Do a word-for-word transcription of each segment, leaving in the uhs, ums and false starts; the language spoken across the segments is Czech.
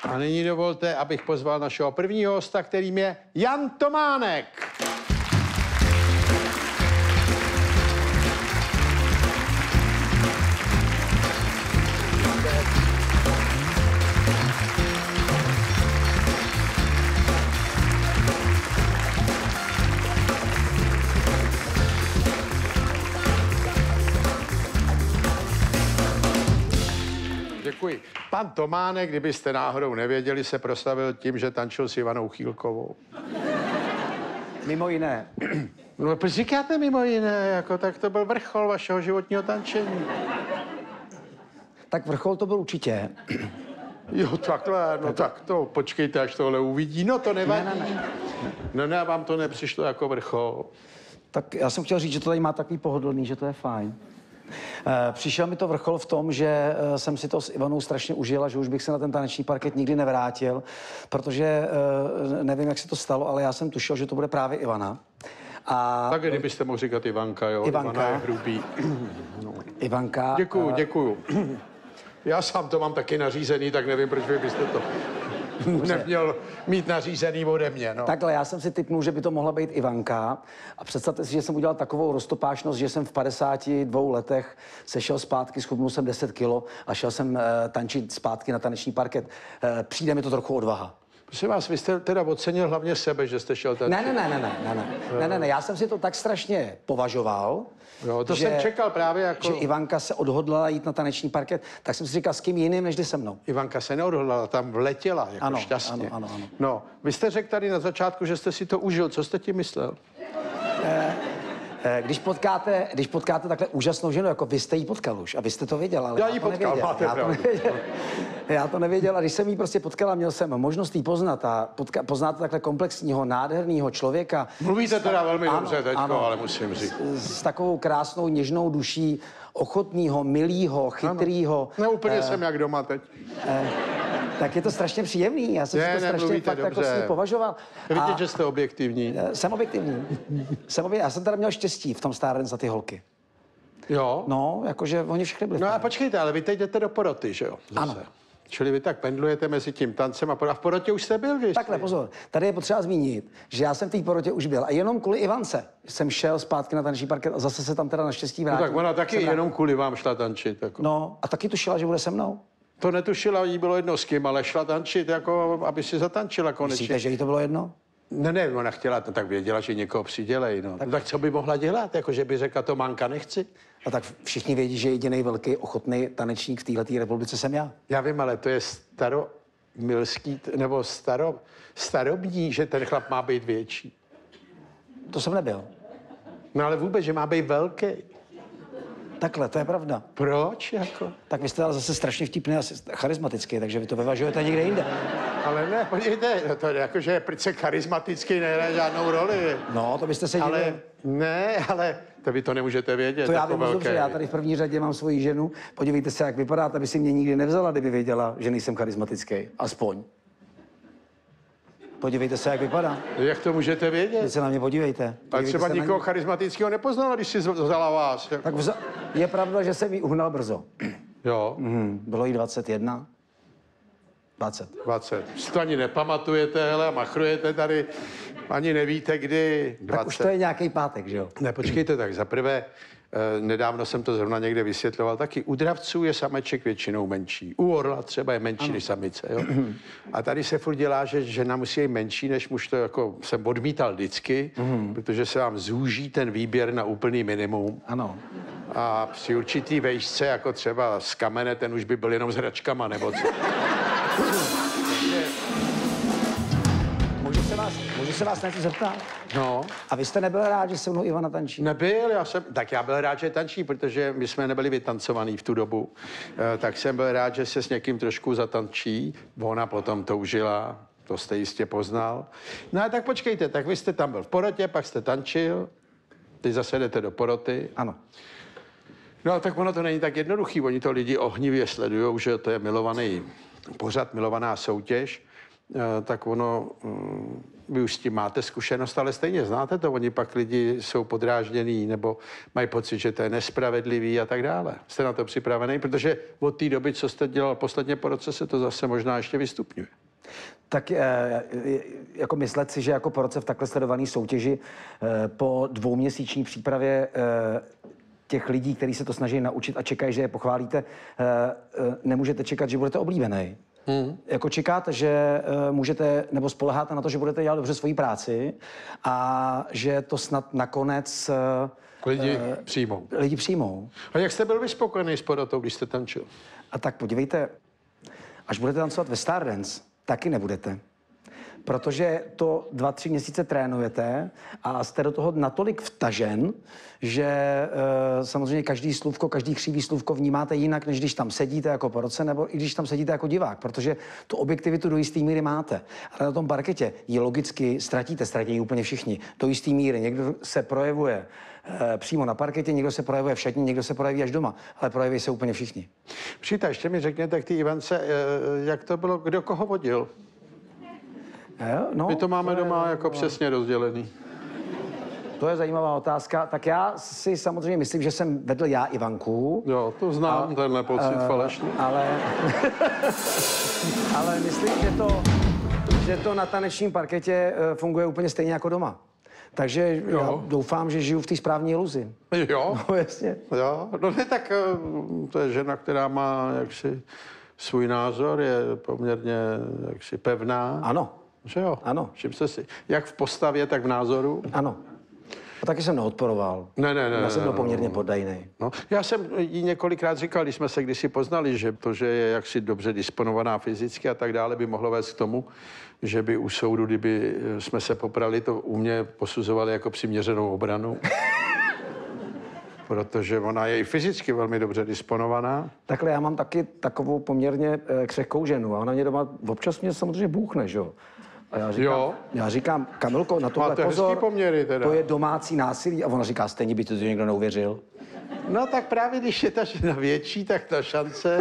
A nyní dovolte, abych pozval našeho prvního hosta, kterým je Jan Tománek. Děkuji. Pan Tománek, kdybyste náhodou nevěděli, se proslavil tím, že tančil s Ivanou Chýlkovou. Mimo jiné. No, proč říkáte mimo jiné, jako, tak to byl vrchol vašeho životního tančení. Tak vrchol to byl určitě. Jo, takhle, no tak to, počkejte, až tohle uvidí. No to nevadí. Ne, ne, ne. No ne, vám to nepřišlo jako vrchol. Tak já jsem chtěl říct, že to tady má takový pohodlný, že to je fajn. E, přišel mi to vrchol v tom, že e, jsem si to s Ivanou strašně užil a že už bych se na ten taneční parket nikdy nevrátil, protože e, nevím, jak se to stalo, ale já jsem tušil, že to bude právě Ivana. A... Tak kdybyste mohl říkat Ivanka, jo? Ivanka. Ivana je hrubý. No. Ivanka. Děkuju, a... děkuju. Já sám to mám taky nařízený, tak nevím, proč vy byste to neměl mít nařízený ode mě. No. Takhle, já jsem si tipnul, že by to mohla být Ivanka. A představte si, že jsem udělal takovou roztopášnost, že jsem v padesáti dvou letech sešel zpátky, schudnul jsem deset kilo a šel jsem uh, tančit zpátky na taneční parket. Uh, přijde mi to trochu odvaha. Prosím vás, vy jste teda ocenil hlavně sebe, že jste šel tančit. Ne, ne, ne, ne, ne, ne, ne, ne, ne, ne, já jsem si to tak strašně považoval. Jo, to že, jsem čekal právě jako... Že Ivanka se odhodlala jít na taneční parket, tak jsem si říkal, s kým jiným, než se mnou. Ivanka se neodhodlala, tam vletěla jako ano, šťastně. Ano, ano, ano. No, vy jste řekl tady na začátku, že jste si to užil. Co jste tím myslel? Eh, eh, když, potkáte, když potkáte takhle úžasnou ženu, jako vy jste jí potkal už a vy jste to věděl, ale já, já jí to potkal, nevěděl. máte Já to pravdu. nevěděl. Já to nevěděl a když jsem jí prostě potkala, měl jsem možnost jí poznat a potka, poznat takhle komplexního, nádherného člověka. Mluvíte teda velmi ano, dobře teďko, ano, ale musím říct. S, s takovou krásnou, něžnou duší, ochotnýho, milýho, chytrýho. No úplně eh, jsem jak doma teď. eh, tak je to strašně příjemný. Já jsem Ne, si to strašně nemluvíte fakt jako dobře. s ní považoval. Vidíte, A, že jste objektivní. eh, jsem objektivní. jsem objektivní. Já jsem teda měl štěstí v tom stárném za ty holky. Jo? No, jakože oni všechny byli. No a fajn. počkejte, ale vy teď jdete do poroty, že jo? Zase. Ano. Čili vy tak pendlujete mezi tím tancem a, por- a v porotě už jste byl, když? Takhle, pozor, tady je potřeba zmínit, že já jsem v té porotě už byl a jenom kvůli Ivance jsem šel zpátky na taneční parket a zase se tam teda naštěstí No vrátil. tak ona taky Jsem jenom kvůli vám šla tančit. Jako. No a taky tušila, že bude se mnou. To netušila, jí bylo jedno s kým, ale šla tančit, jako, aby si zatančila konečně. Myslíte, že jí to bylo jedno? Ne, ne, ona chtěla, no, tak věděla, že někoho přidělej, no. Tak, no, tak co by mohla dělat, jako že by řekla, to manka nechci? A tak všichni vědí, že jediný velký ochotný tanečník v této republice jsem já. Já vím, ale to je staromilský, nebo staro, starobní, že ten chlap má být větší. To jsem nebyl. No ale vůbec, že má být velký. Takhle, to je pravda. Proč, jako? Tak vy jste ale zase strašně vtipný a charismatický, takže vy to vyvažujete někde jinde. Ale ne, podívejte, no to jakože přece charismaticky nehraje žádnou roli. No, to byste se Ale divili. ne, ale to vy to nemůžete vědět. To já jako vím moc velké. dobře, já tady v první řadě mám svoji ženu. Podívejte se, jak vypadá, ta by si mě nikdy nevzala, kdyby věděla, že nejsem charismatický. Aspoň. Podívejte se, jak vypadá. Jak to můžete vědět? Teď se na mě podívejte. Ale podívejte třeba se na nikoho mě. charismatického nepoznala, když si vzala vás. Jako. Tak vza... je pravda, že jsem ji uhnal brzo. Jo, Mhm. Bylo jí dvacet jedna. dvacet. dvacet. Si to ani nepamatujete, hele, machrujete tady, ani nevíte, kdy. dvacet. Tak už to je nějaký pátek, že jo? Ne, počkejte, tak za prvé, eh, nedávno jsem to zrovna někde vysvětloval, taky u dravců je sameček většinou menší. U orla třeba je menší ano. než samice, jo. A tady se furt dělá, že žena musí být menší než muž, to jako jsem odmítal vždycky, mm. protože se vám zúží ten výběr na úplný minimum. Ano. A při určitý vejšce, jako třeba z kamene, ten už by byl jenom s hračkama, nebo co. Můžu se vás, můžu se vás něco zeptat? No. A vy jste nebyl rád, že se mnou Ivana tančí? Nebyl, já jsem, tak já byl rád, že tančí, protože my jsme nebyli vytancovaný v tu dobu. E, tak jsem byl rád, že se s někým trošku zatančí. Ona potom toužila, to jste jistě poznal. No a tak počkejte, tak vy jste tam byl v porotě, pak jste tančil, teď zase jdete do poroty. Ano. No a tak ono to není tak jednoduchý, oni to lidi ohnivě sledujou, že to je milovaný pořad, milovaná soutěž. tak ono, vy už s tím máte zkušenost, ale stejně znáte to, oni pak lidi jsou podráždění nebo mají pocit, že to je nespravedlivý a tak dále. Jste na to připravený, protože od té doby, co jste dělal posledně po roce, se to zase možná ještě vystupňuje. Tak eh, jako myslet si, že jako po roce v takhle sledované soutěži eh, po dvouměsíční přípravě eh, těch lidí, kteří se to snaží naučit a čekají, že je pochválíte, eh, eh, nemůžete čekat, že budete oblíbený. Hmm. Jako čekáte, že uh, můžete, nebo spoleháte na to, že budete dělat dobře svoji práci a že to snad nakonec uh, lidi uh, přijmou. Lidi přijmou. A jak jste byl vyspokojený s porotou, když jste tančil? A tak podívejte, až budete tancovat ve Stardance, taky nebudete. Protože to dva, tři měsíce trénujete a jste do toho natolik vtažen, že e, samozřejmě každý slůvko, každý křivý slůvko vnímáte jinak, než když tam sedíte jako porotce, nebo i když tam sedíte jako divák, protože tu objektivitu do jisté míry máte. Ale na tom parketě ji logicky ztratíte, ztratí úplně všichni. Do jisté míry někdo se projevuje e, přímo na parketě, někdo se projevuje v šatně, někdo se projeví až doma, ale projeví se úplně všichni. Přijďte, ještě mi řekněte k té Ivance, e, jak to bylo, kdo koho vodil? Jo, no, My to máme to doma je, jako přesně rozdělený. To je zajímavá otázka. Tak já si samozřejmě myslím, že jsem vedl já Ivanku. Jo, to znám, a, tenhle pocit uh, falešný. Ale, ale myslím, že to, že to na tanečním parketě funguje úplně stejně jako doma. Takže jo. Já doufám, že žiju v té správné iluzi. Jo? No, jasně. Jo, no ne, tak to je žena, která má jaksi svůj názor, je poměrně jaksi pevná. Ano. Že jo? Ano. Všim jste si. Jak v postavě, tak v názoru? Ano. A taky jsem neodporoval. Ne, ne, ne. Já jsem byl ne, poměrně poddajný. No, já jsem jí několikrát říkal, když jsme se kdysi poznali, že to, že je jaksi dobře disponovaná fyzicky a tak dále, by mohlo vést k tomu, že by u soudu, kdyby jsme se poprali, to u mě posuzovali jako přiměřenou obranu. Protože ona je i fyzicky velmi dobře disponovaná. Takhle já mám taky takovou poměrně eh, křehkou ženu a ona mě doma občas mě samozřejmě bouchne, že jo. A já říkám, jo. já říkám, Kamilko, na tohle Máte pozor, poměry teda. To je domácí násilí. A ona říká, stejně by to někdo neuvěřil. No tak právě když je ta žena větší, tak ta šance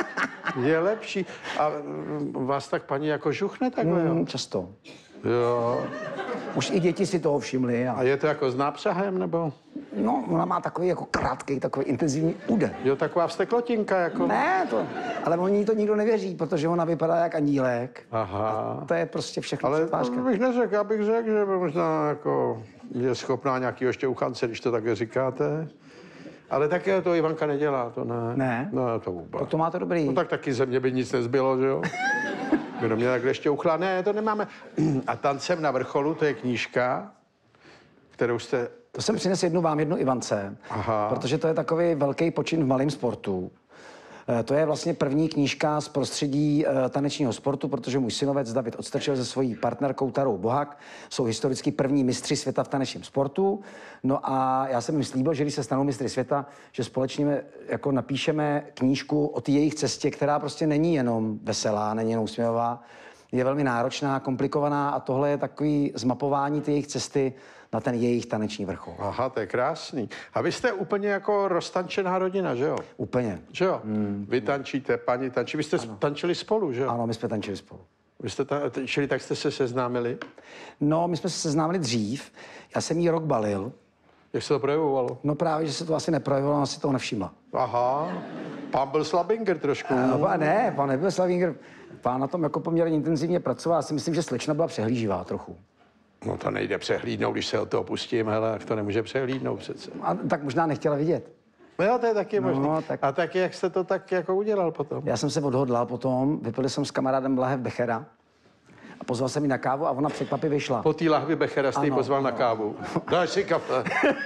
je lepší. A vás tak paní jako žuchne takhle, jo? Mm, často. Jo. Už i děti si toho všimly. A... a je to jako s nápřahem, nebo? No, ona má takový jako krátký, takový intenzivní úder. Jo, taková vzteklotinka, jako... Ne, to, ale oni to nikdo nevěří, protože ona vypadá jak anílek. Aha. A to je prostě všechno ale přetvářka. to bych neřekl, já bych řekl, že možná jako je schopná nějakýho šťouchance, když to takhle říkáte. Ale také to Ivanka nedělá, to ne. Ne? No, to vůbec. Tak to máte dobrý. No tak taky ze mě by nic nezbylo, že jo? Kdo mě takhle šťouchla? Ne, to nemáme. A Tancem na vrcholu, to je knížka, kterou jste... To jsem přinesl jednu vám, jednu Ivance, Aha. protože to je takový velký počin v malém sportu. To je vlastně první knížka z prostředí tanečního sportu, protože můj synovec David Odstrčil se svojí partnerkou Tarou Bohak jsou historicky první mistři světa v tanečním sportu. No a já jsem jim slíbil, že když se stanou mistry světa, že společně jako napíšeme knížku o té jejich cestě, která prostě není jenom veselá, není jenom usměvavá, je velmi náročná, komplikovaná a tohle je takový zmapování té jejich cesty na ten jejich taneční vrchol. Aha, to je krásný. A vy jste úplně jako roztančená rodina, že jo? Úplně. Že jo? Hmm. Vy tančíte, paní tančí. Vy jste ano. tančili spolu, že jo? Ano, my jsme tančili spolu. Vy jste tančili, tak jste se seznámili? No, my jsme se seznámili dřív. Já jsem jí rok balil. Jak se to projevovalo? No právě, že se to asi neprojevovalo, ona si toho nevšimla. Aha, pán byl slabinger trošku. No, pán ne, pán nebyl slabinger. Pán na tom jako poměrně intenzivně pracoval. Já si myslím, že slečna byla přehlíživá trochu. No to nejde přehlídnout, když se od toho pustím, hele, to nemůže přehlídnout přece. A tak možná nechtěla vidět. No jo, to je taky no, možný. Tak... A tak jak jste to tak jako udělal potom? Já jsem se odhodlal potom, vypil jsem s kamarádem lahev Bechera a pozval jsem ji na kávu a ona překvapivě vyšla. Po té lahvi Bechera jste ji pozval ano. na kávu. Dáš si kafe.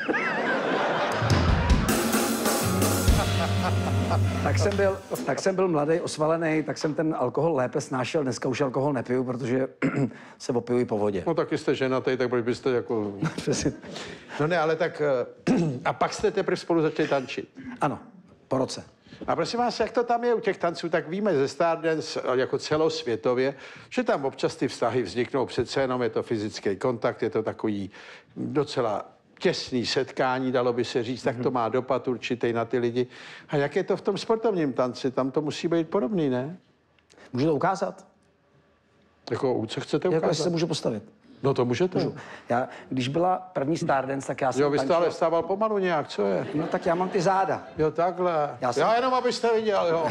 tak, jsem byl, tak jsem byl mladý, osvalený, tak jsem ten alkohol lépe snášel. Dneska už alkohol nepiju, protože se opijuji po vodě. No taky jste ženatý, tak proč byste jako... no ne, ale tak... A pak jste teprve spolu začali tančit. Ano, po roce. A prosím vás, jak to tam je u těch tanců, tak víme ze Stardance jako celosvětově, že tam občas ty vztahy vzniknou, přece jenom je to fyzický kontakt, je to takový docela těsný setkání, dalo by se říct, tak to má dopad určitý na ty lidi. A jak je to v tom sportovním tanci? Tam to musí být podobný, ne? Můžu to ukázat? Jako, co chcete Jako, ukázat? jestli se můžu postavit. No to můžete. Můžu. Já, když byla první Stardance, tak já jsem Jo, vy jste tančil- ale vstával pomalu nějak, co je? No tak já mám ty záda. Jo, takhle. Já Já, jsem- já jenom, abyste viděl, jo.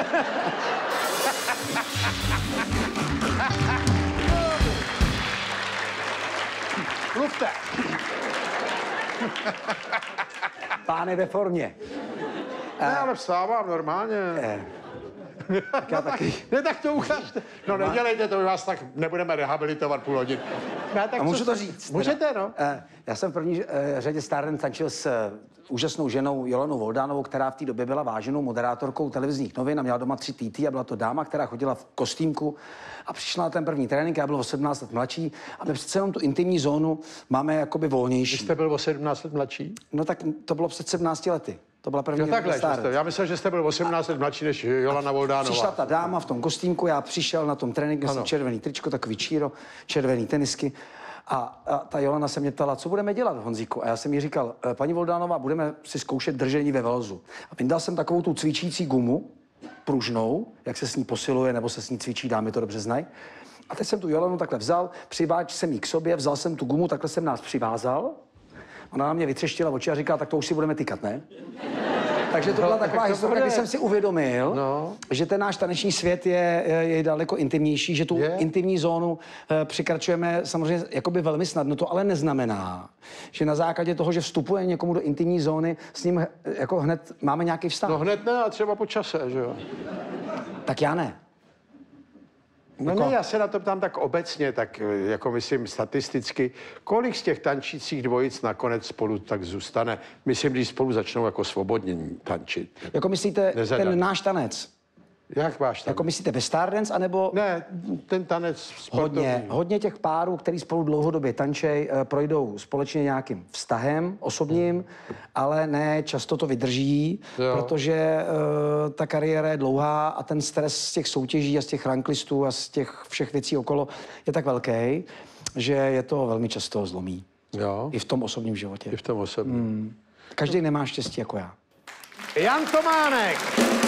Mluvte. Pán je ve formě. Ne, ale vstávám normálně. Eh, tak já taky. Ne, tak to ukážte. No nedělejte to, my vás tak nebudeme rehabilitovat půl hodiny. Ne, tak A můžu co- to říct? Můžete, teda? no. Eh, Já jsem v první eh, řadě Stardance tančil s eh, úžasnou ženou Jolanou Voldánovou, která v té době byla váženou moderátorkou televizních novin a měla doma tři T T a byla to dáma, která chodila v kostýmku a přišla na ten první trénink, já byl o sedmnáct let mladší a my přece jenom tu intimní zónu máme jakoby Vy volnější. jste byl o sedmnáct let mladší? No tak to bylo před sedmnácti lety. To byla první Jo, takhle, že Stardance. jste, já myslel, že jste byl osmnáct let mladší než Jolana Voldánová. Přišla ta dáma v tom kostýmku, já přišel na tom tréninku, jsem červený tričko, takový číro, červený tenisky. A, a ta Jolana se mě ptala, co budeme dělat, Honzíku? A já jsem jí říkal, paní Voldánová, budeme si zkoušet držení ve velzu. A vyndal jsem takovou tu cvičící gumu, pružnou, jak se s ní posiluje, nebo se s ní cvičí, dámy to dobře znají. A teď jsem tu Jolanu takhle vzal, přiváč jsem jí k sobě, vzal jsem tu gumu, takhle jsem nás přivázal. Ona na mě vytřeštila oči a říkala, tak to už si budeme tykat, ne? Takže to byla taková historie, kdy jsem si uvědomil, No. že ten náš taneční svět je, je, je daleko intimnější, že tu Je. intimní zónu e, překračujeme samozřejmě jakoby velmi snadno. To ale neznamená, že na základě toho, že vstupuje někomu do intimní zóny, s ním e, jako hned máme nějaký vztah. No hned ne, a třeba po čase, že jo? Tak já ne. No Jako- ne, já se na to ptám tak obecně, tak eh, jako myslím statisticky, kolik z těch tančících dvojic nakonec spolu tak zůstane? Myslím, když spolu začnou jako svobodně tančit. Jako myslíte Nezadat. ten náš tanec? Jak váš tanec? Jako myslíte ve Stardance, anebo Ne, ten tanec sportovní. hodně, hodně těch párů, který spolu dlouhodobě tančej, eh, projdou společně nějakým vztahem osobním, ale ne často to vydrží, Jo. protože eh, ta kariéra je dlouhá a ten stres z těch soutěží a z těch ranglistů a z těch všech věcí okolo je tak velký, že je to velmi často zlomí. Jo, I v tom osobním životě. i v tom osobním. Každý nemá štěstí jako já. Jan Tománek!